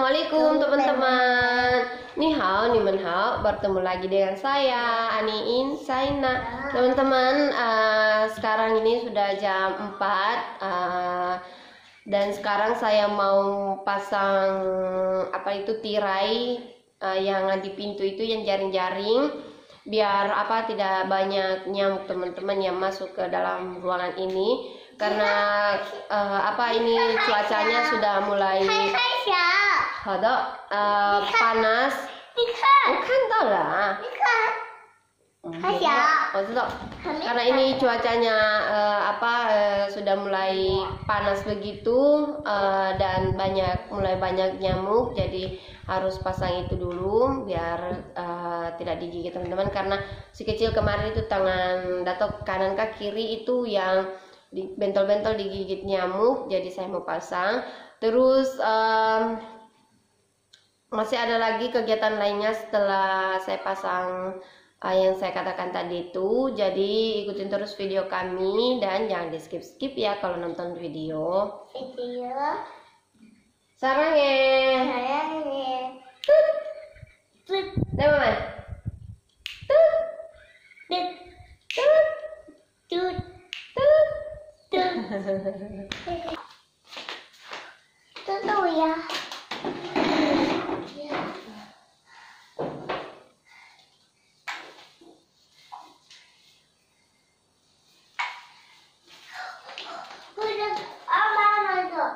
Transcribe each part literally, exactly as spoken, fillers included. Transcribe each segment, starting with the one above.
Assalamualaikum teman-teman. Ni hao, ni men hao. Bertemu lagi dengan saya Aniin Saina. Teman-teman, uh, sekarang ini sudah jam empat uh, dan sekarang saya mau pasang apa itu tirai uh, yang di pintu itu yang jaring-jaring, biar apa tidak banyak nyamuk teman-teman yang masuk ke dalam ruangan ini. Karena uh, apa ini cuacanya sudah mulai ada uh, panas. Bukan tahu lah. Karena ini cuacanya uh, apa uh, sudah mulai panas begitu uh, dan banyak mulai banyak nyamuk, jadi harus pasang itu dulu biar uh, tidak digigit teman-teman. Karena si kecil kemarin itu tangan datok kanan ke kiri itu yang di bentol-bentol digigit nyamuk, jadi saya mau pasang. Terus um, masih ada lagi kegiatan lainnya setelah saya pasang uh, yang saya katakan tadi itu. Jadi ikutin terus video kami dan jangan di skip-skip ya kalau nonton video. Video. Sarangnya. Sarangnya. Tut. Tut. Mama. Tut. Tut. Tut. Tut. Tut. Tutu ya. Udah apa itu?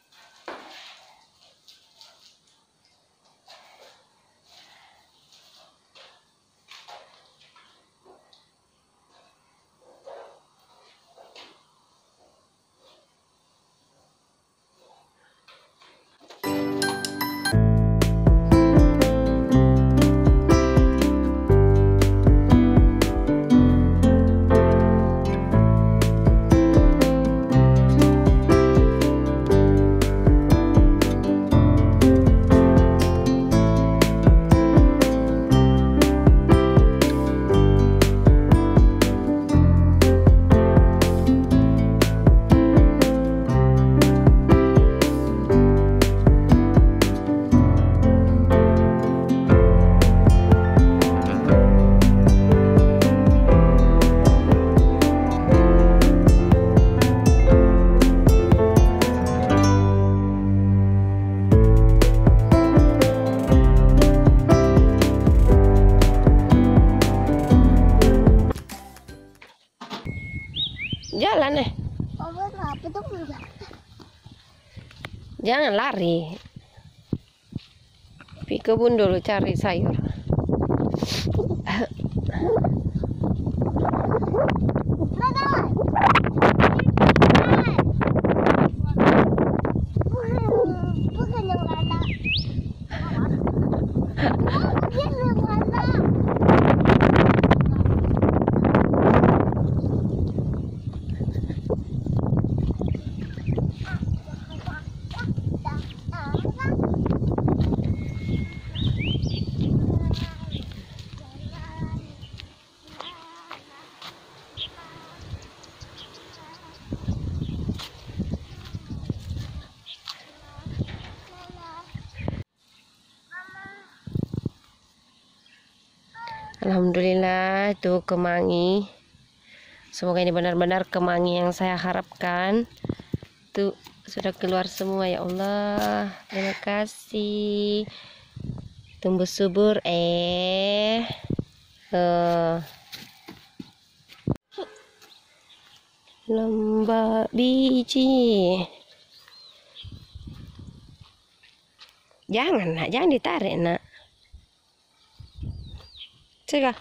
Jalan eh. Oh, apa tuh? Jangan lari. Pergi kebun dulu cari sayur. Bukan yang mana? Bukan yang mana? Alhamdulillah itu kemangi. Semoga ini benar-benar kemangi yang saya harapkan. Tuh sudah keluar semua ya Allah. Terima kasih. Tumbuh subur eh. Uh. Lembab biji. Jangan nak, jangan ditarik nak. Cegah.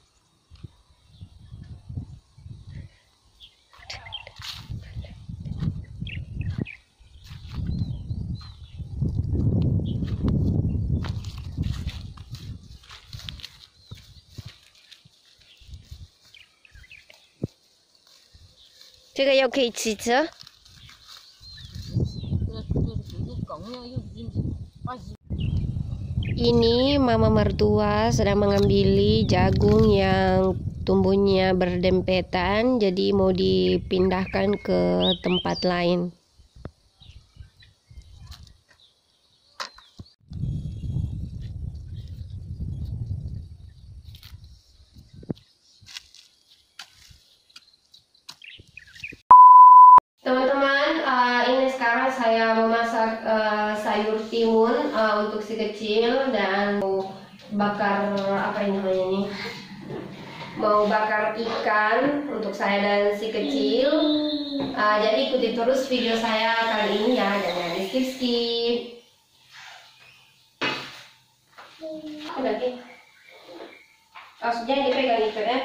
Cegah又可以骑车。Ini mama mertua sedang mengambil jagung yang tumbuhnya berdempetan, jadi mau dipindahkan ke tempat lain. sayur timun uh, untuk si kecil, dan mau bakar apa ini namanya nih? Mau bakar ikan untuk saya dan si kecil. Uh, jadi ikuti terus video saya kali ini ya, jangan di skip skip. Oke. Maksudnya dipegang itu ya.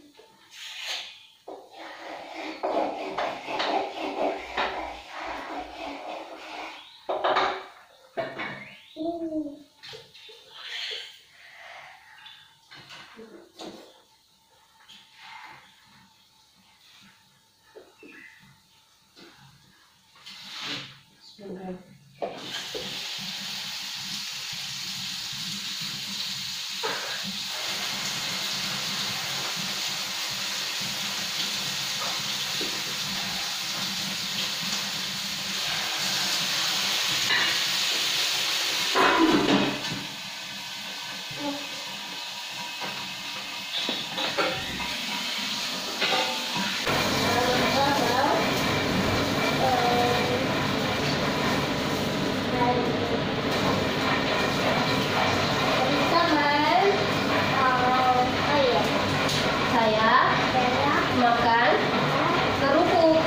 Makan kerupuk.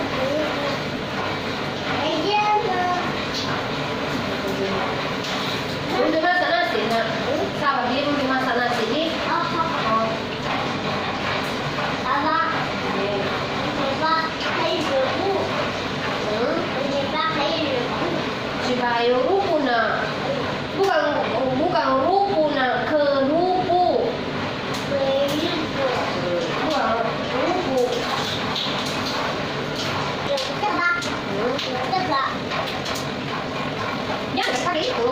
Belum dimasak nasi, nak. Sabar, dia belum dimasak nasi ni. Oh. Cibayu rupu nak. Bukan bukan rupu nak, kerupuk. Bukan rupu. Jangan pakai itu.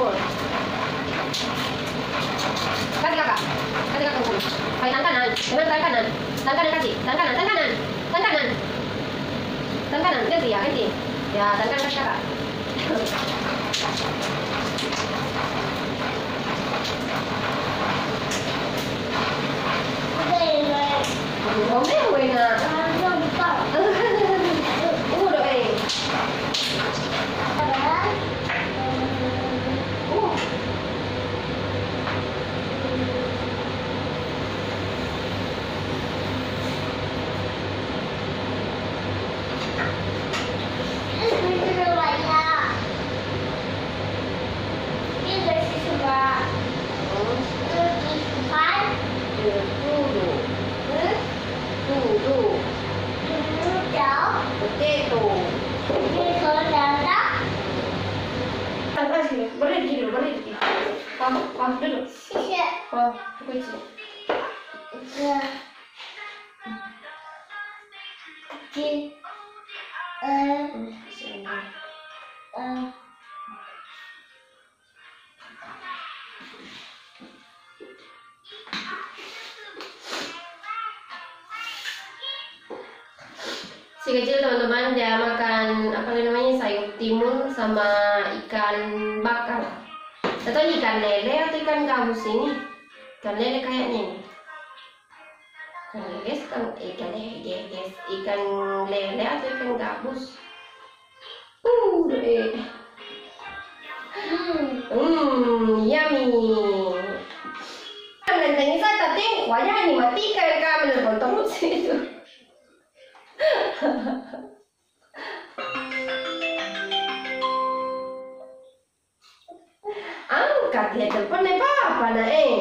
Kasih kakak, kasih kakak dulu. Pakai tangan kanan, dengan tangan kanan, tangan kanan kasih, tangan kanan, tangan kanan, tangan kanan, tangan kanan, ganti ya, ganti. Ya, tangan kanan kasih kakak. Ngomel gue nak. Udah eh. Berdiri dulu, berdiri. Pam, pam dulu. Pam, kunci. Si kecil teman-teman dia makan apa namanya sayur timun sama ikan bakar. Atau ikan lele atau ikan gabus ini? Ikan lele kayaknya ini. Ikan lele, ikan ikan lele, ikan lele atau ikan gabus? Uh, deh. Hmm, yummy. Nanti saya tadi wajah ini matikan kamu nonton terus itu. Angkat ya teleponnya papa nak eh.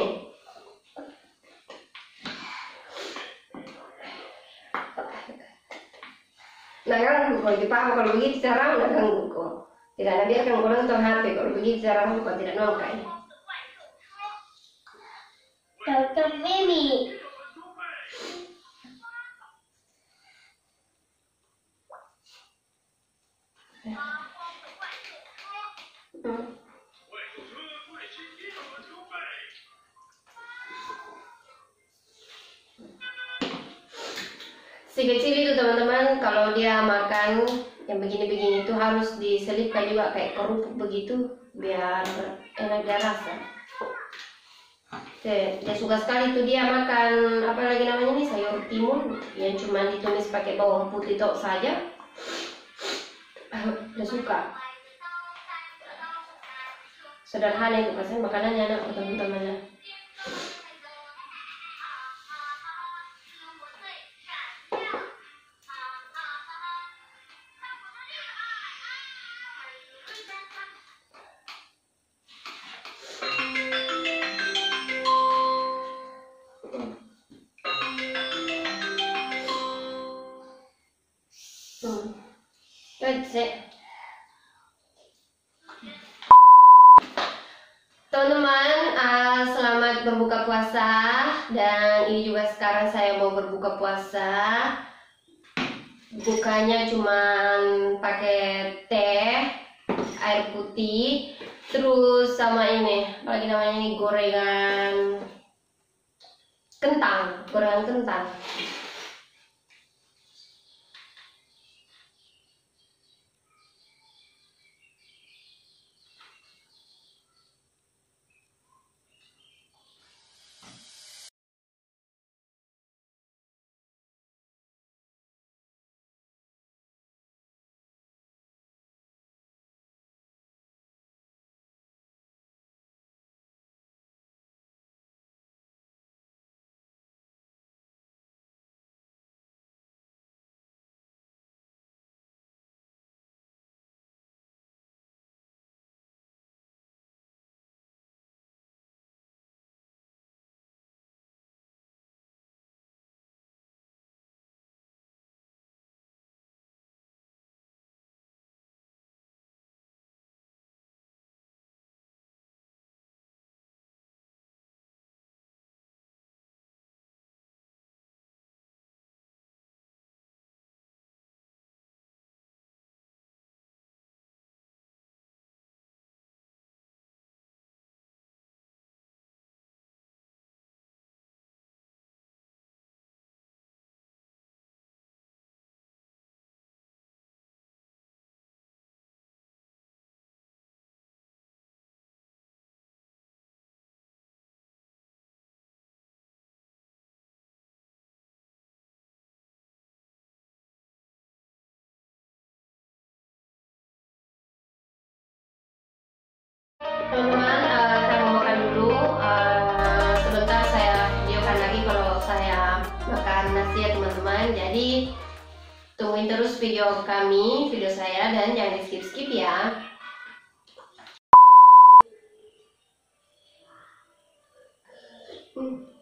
Nah kan kalau di papa kalau begitu cara nak ganggu kok. Tidak ada biarkan kau nonton H P kalau begitu cara kau tidak nongkai. Dokter Mimi. Si kecil itu teman-teman kalau dia makan yang begini-begini itu harus diselipkan juga kayak kerupuk begitu biar enak dia rasa. Dia, dia suka sekali tuh dia makan apa lagi namanya nih sayur timun yang cuma ditumis pakai bawang putih tok saja. Dia suka. Sederhana itu pasti makanannya anak teman-temannya. Hmm. That's it. Teman-teman, uh, selamat berbuka puasa. Dan ini juga sekarang saya mau berbuka puasa. Bukanya cuman pakai teh, air putih, terus sama ini, apa lagi namanya ini, gorengan kentang, gorengan kentang. Teman-teman, uh, saya mau makan dulu. Uh, sebentar saya videokan lagi kalau saya makan nasi ya teman-teman. Jadi tungguin terus video kami, video saya, dan jangan di skip-skip ya. Hmm.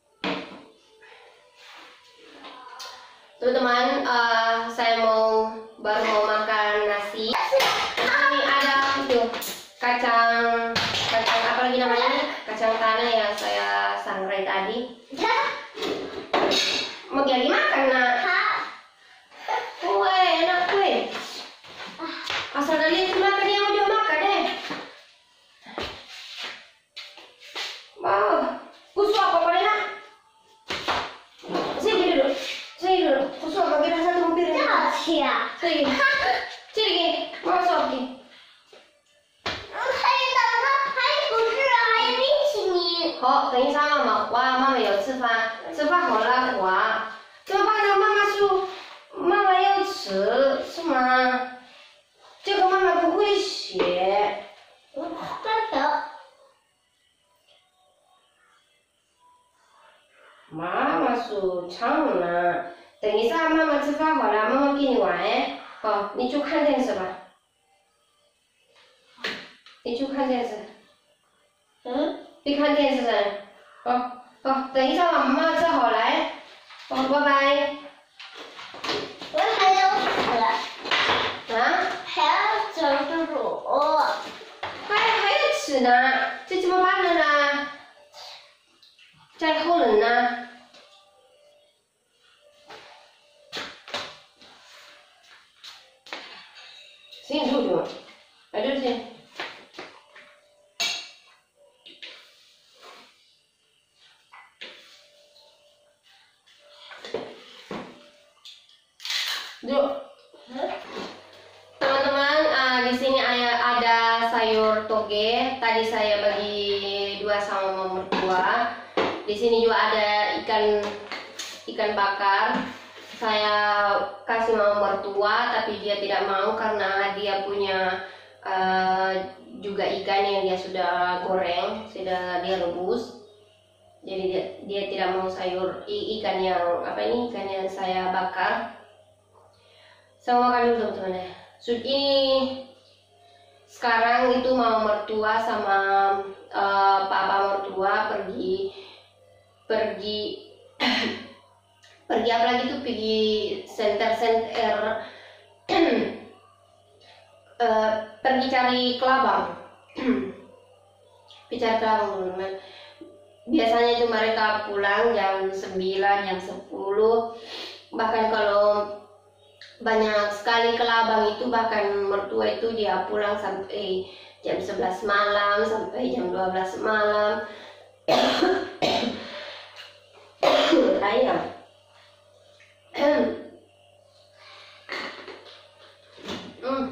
Teman-teman, uh, saya mau baru mau makan nasi. Ini ada itu kacang kacang apa lagi namanya nih? Kacang tanah yang saya sangrai tadi. Mau jadi makan nak? Kue enak kue. Asal dari itu makan dia mau juga makan deh. Wow, kusu apa paling nak? Sini duduk, sini duduk. Kusu apa kira satu piring? Sini, sini, mau suap ni. 好，等一下妈妈，哇，妈妈要吃饭，吃饭好了，哇，怎么办呢？妈妈说，妈妈要吃，是吗？这个妈妈不会写。妈妈说唱呢，等一下妈妈吃饭好了，妈妈给你玩哎，好，你就看电视吧，你就看电视。嗯。 去看电视噻，好，好，等一下吧，妈妈吃好来，好，拜拜。 我还要吃， 啊？ 还要吃猪肉。 还还要吃呢，这怎么办了呢？在后人呢？行，住住，来这去。 Teman-teman, uh, di sini ada sayur toge. Tadi saya bagi dua sama mama mertua. Di sini juga ada ikan ikan bakar. Saya kasih mama mertua, tapi dia tidak mau karena dia punya uh, juga ikan yang dia sudah goreng, sudah dia rebus. Jadi dia, dia tidak mau sayur ikan yang apa ini ikan yang saya bakar. Sama makan dulu teman-teman ya. Sud ini sekarang itu mau mertua sama uh, papa mertua pergi pergi pergi apa lagi tuh pergi center center uh, pergi cari kelabang. Pergi cari kelabang teman-teman. Biasanya itu mereka pulang jam sembilan, jam sepuluh. Bahkan kalau banyak sekali kelabang itu, bahkan mertua itu dia pulang sampai jam sebelas malam, sampai jam dua belas malam. Ayam. Hmm.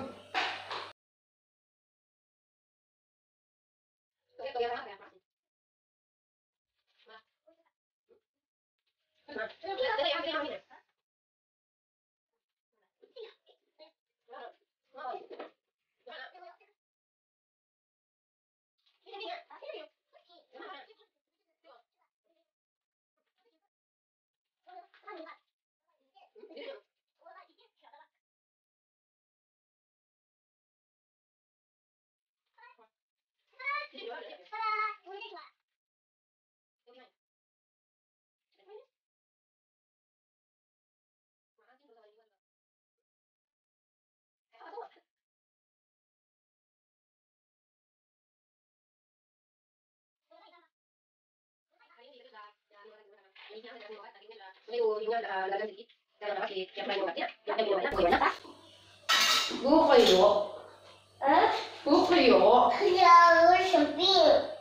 不会有， 嗯， 不会有， 要我生病。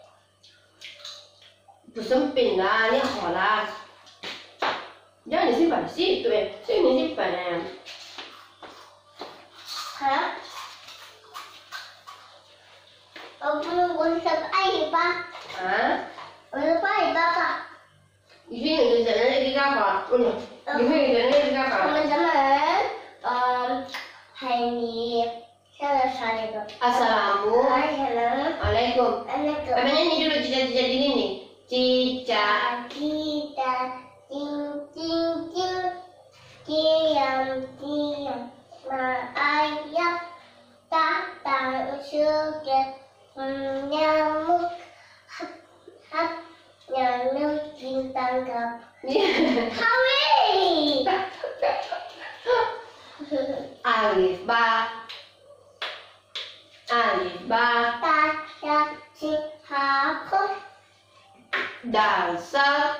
不生病啦，你好啦。让你去办戏，对，所以你去办呢。 好了，我不能，我是爱你爸， 啊？ 我是爱你爸爸。 你去你在那里干嘛？嗯，你去在那里干嘛？ 我们咱们呃，喊你现在啥来着？ Assalamu Assalamualaikum. alaikum. Na个 Apa nyanyi dulu cicak-cicak di sini? Cicak. kita ting ting ting diam diam ayam datang sudah menyamuk hap hap nyamuk ditangkap. Hawi. Alif ba. Alif ba. Tata si hapus. Dalsal.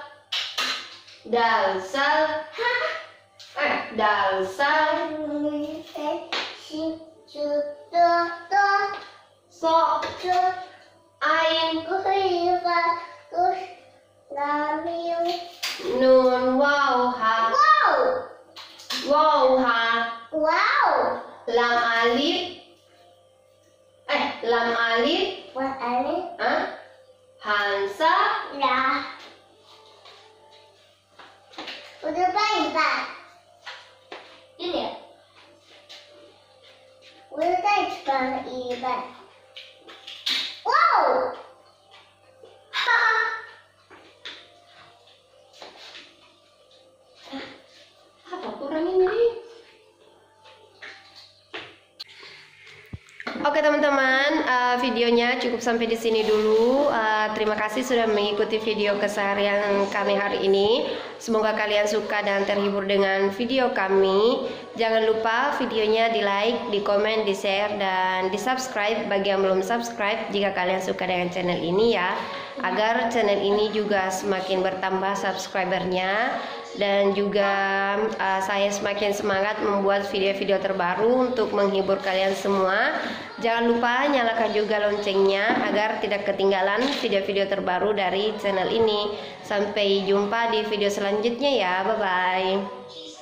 Dalsal. Eh, dalsal. Si judo So. do Ain. kuhifa kus namiu. Nun waw ha. Wow! Waw ha. Wow! Lam alif. Eh, lam alif. What alif? Ah. Hansa. Lah. 我再拌一拌。给你。我再拌了一拌。哇哦！哈哈。 Apa kurang ini? Oke teman-teman, uh, videonya cukup sampai di sini dulu. Uh, terima kasih sudah mengikuti video keseharian kami hari ini. Semoga kalian suka dan terhibur dengan video kami. Jangan lupa videonya di like, di komen, di share, dan di subscribe bagi yang belum subscribe jika kalian suka dengan channel ini ya. Agar channel ini juga semakin bertambah subscribernya. Dan juga uh, saya semakin semangat membuat video-video terbaru untuk menghibur kalian semua. Jangan lupa nyalakan juga loncengnya agar tidak ketinggalan video-video terbaru dari channel ini. Sampai jumpa di video selanjutnya ya, bye bye.